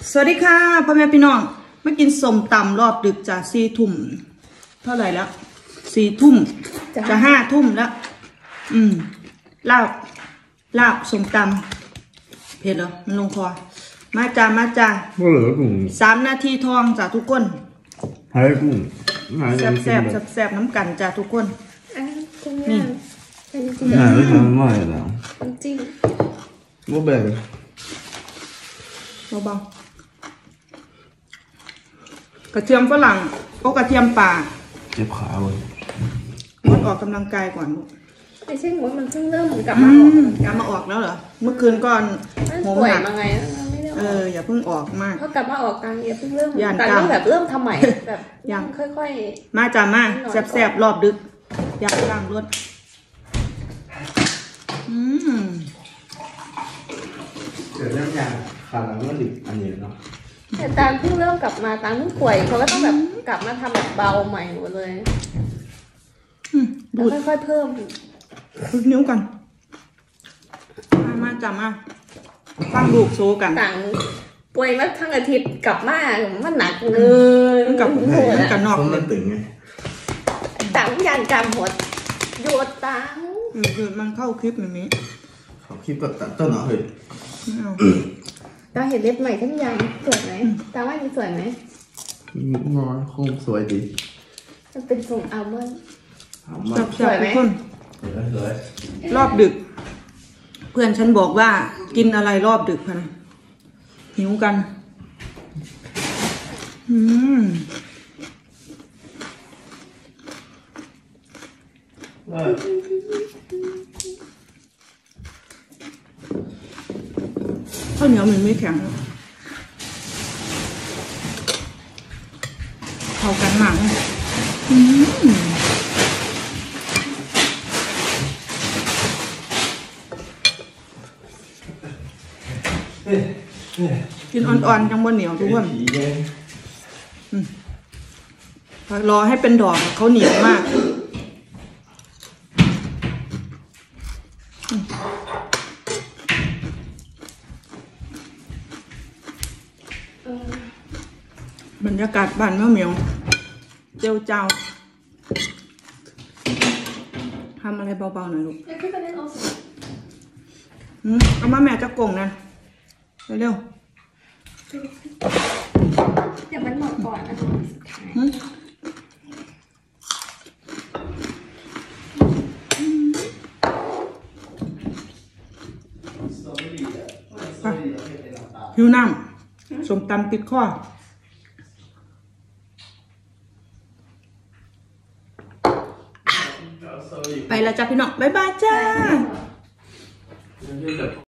สวัสดีค่ะพ่อแม่พี่น้องมากินส้มตำรอบดึกจาก4 ทุ่มเท่าไหร่แล้ว4 ทุ่มจะ5 ทุ่มแล้วลาบส้มตำเผ็ดเหรอมันลงคอมาจ้า3 นาทีทองจ้าทุกคนแซ่บน้ำกันจ้าทุกคนนี่ไม่ทำไม่แล้วจริงว่าแบบเบาๆกระเทียมฝรั่งก็กระเทียมป่าเจ็บขาเลยมันออกกำลังกายก่อนไม่ใช่ว่ามันเพิ่งเริ่มกลับมาออกแล้วเหรอเมื่อคืนก่อนหัวหนักมาไงไม่ได้อย่าเพิ่งออกมากเขากลับมาออกกลางอย่าเพิ่งเริ่มแต่เริ่มแบบเริ่มทำใหม่แบบยังค่อยๆมาจ้ามาแซ่บรอบดึกย่างรถเดี๋ยวน้ำยาขาดแล้วก็ดิบอันนี้เนาะแต่ตามเพิ่งเริ่มกลับมาตามเพิ่งป่วยเขาก็ต้องแบบกลับมาทำแบบเบาใหม่หมดเลยดูค่อยๆเพิ่มฝึกนิ้วกันมาจับมาฟังลูกโซกันต่างป่วยมาทั้งอาทิตย์กลับมามันหนักเลยกับนอกมันตึงไงต่างยันกำหดหยุดตังมันเข้าคลิปแบบนี้เขาคลิปก็ตัดต้นเหรอเฮ้ยตาเห็นเล็บใหม่ทั้งยังสวยไหมตาว่านี่สวยไหมงอคงสวยดีมันเป็นทรงอัลมอนด์สวยไหมรอบดึกเพื่อนฉันบอกว่ากินอะไรรอบดึกพะนะหิวกันข้าวเหนียวมันไม่แข็งเข้ากันมากกินอ่อนๆจังบนเหนียวทุกคนรอให้เป็นดอกเขาเหนียวมากบรรยากาศบ้านแม่เหมียวเจียวเจ้าทำอะไรเบาๆหน่อยลูกเอามาแม่จะกงนะเร็วเดี๋ยวมันหมดก่อนนะหิวน้ำส้มตำติดข้อไปแล้วจ้าพี่น้องบ๊ายบายจ้า